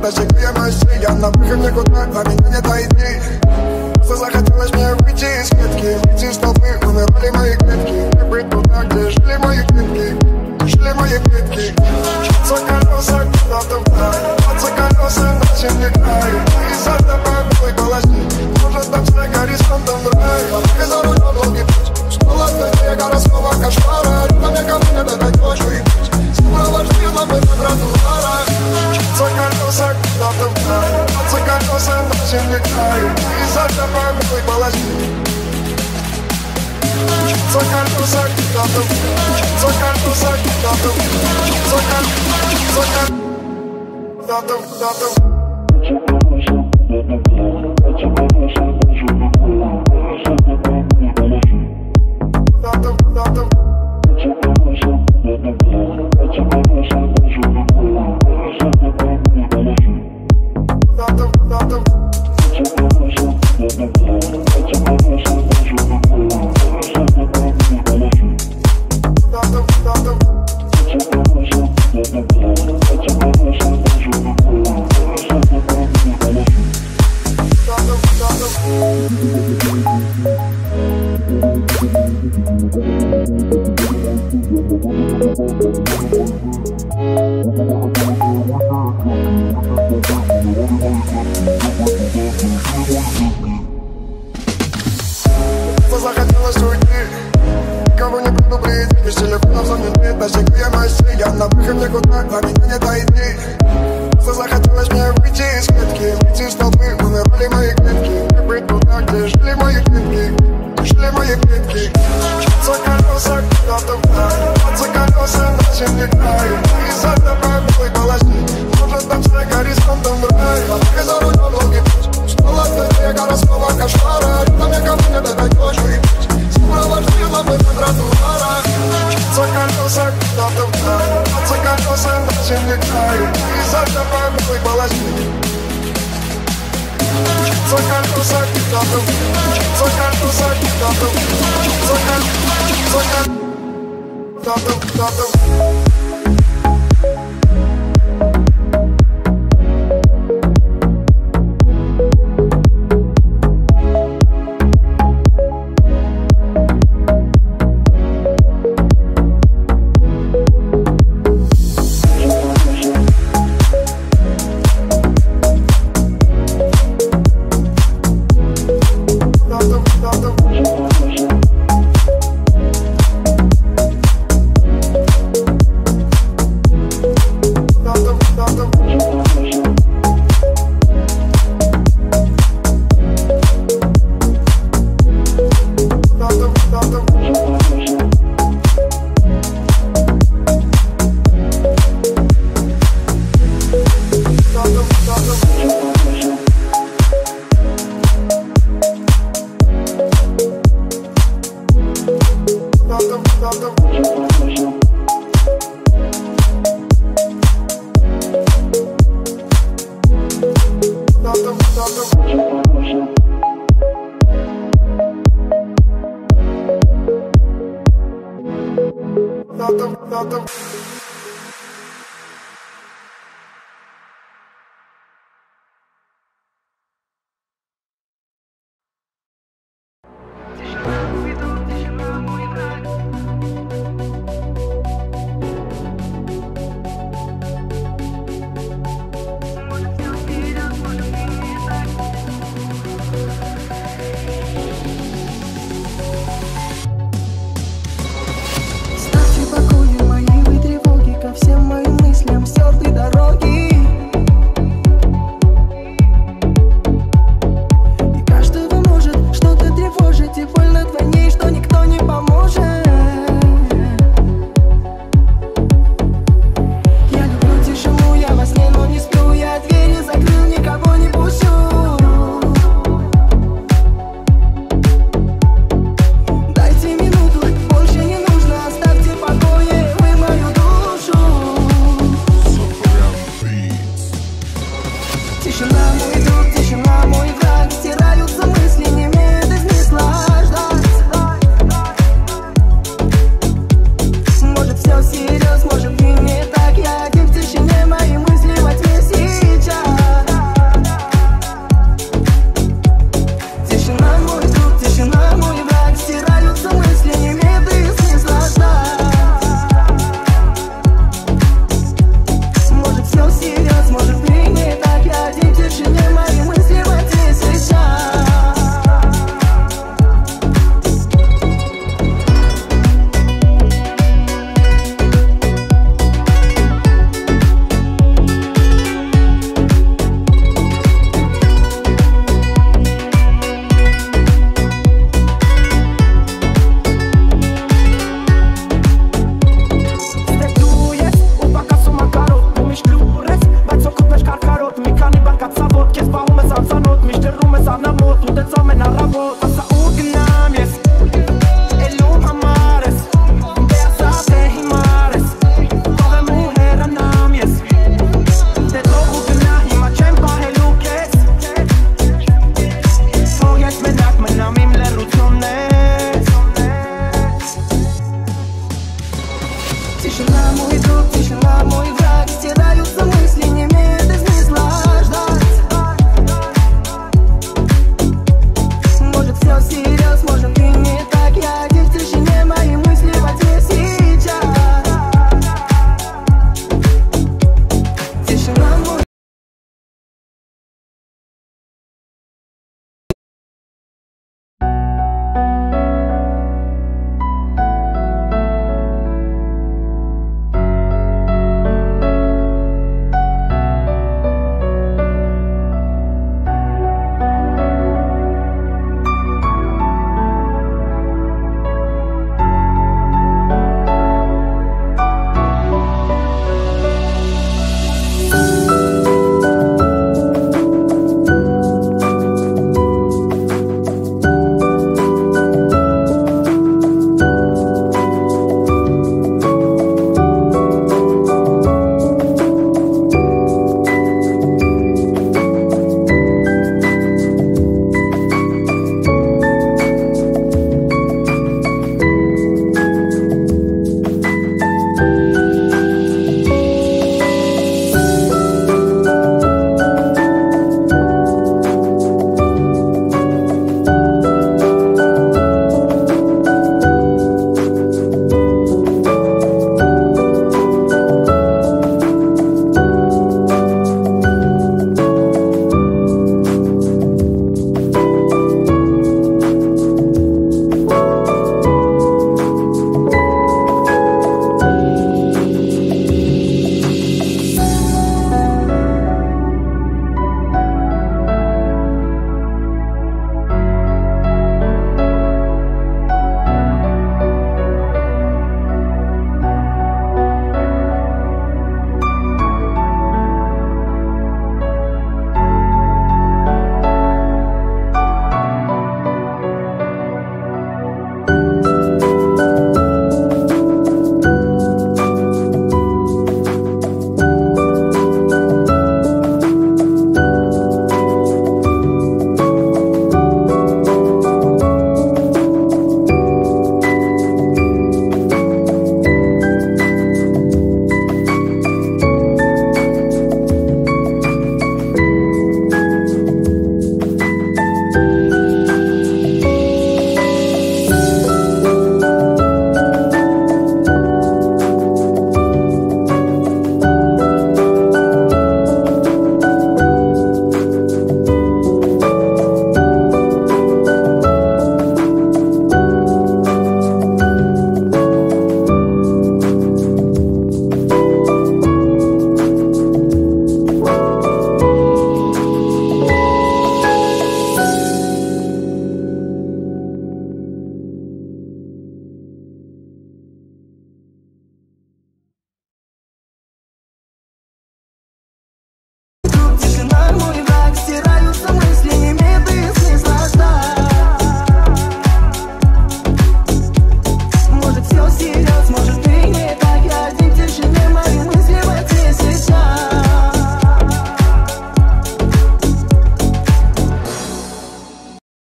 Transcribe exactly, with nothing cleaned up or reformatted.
Достигая массы, я на выход никуда, а меня не дойти. Просто захотелось мне выйти из клетки, выйти из толпы, умирали мои клетки. И быть туда, где жили мои клетки, жили мои клетки. Мчатся колеса куда-то вдаль, мчатся колеса на земле край. И за тобой белой полосе, может там за горизонтом рай. И за рулем долгий путь, снова твои гороскопа кошмара. Рядом ко мне дать ночью и путь, сопровождила бы на тротуарах. Мчатся колеса куда-то вдаль, мчатся колеса на земле край. И за тобой белой полосе. Мчатся колеса куда-то вдаль, мчатся колеса куда-то вдаль, мчатся колеса куда-то куда-то. Захотелось уйти, кого не предупредить. Без телефонов звонит, достигая массы, я на выход никуда, а меня не дойти. Просто захотелось мне выйти из клетки, выйти из толпы, умирали мои клетки. И быть туда, где жили мои клетки, жили мои клетки. Мчатся колеса куда-то вдаль, мчатся колеса на земле край. И за тобой белой полосе, может там за горизонтом рай. И за рулем долгий путь, снова твои гороскопа кошмара. Рядом ко мне дать ночью и путь, сопровождила бы на тротуарах. Мчатся колеса куда-то вдаль, мчатся колеса на земле край. И за тобой белой полосе. Мчатся колеса куда-то вдаль, мчатся колеса куда-то вдаль, мчатся колеса куда-то. Not the, not the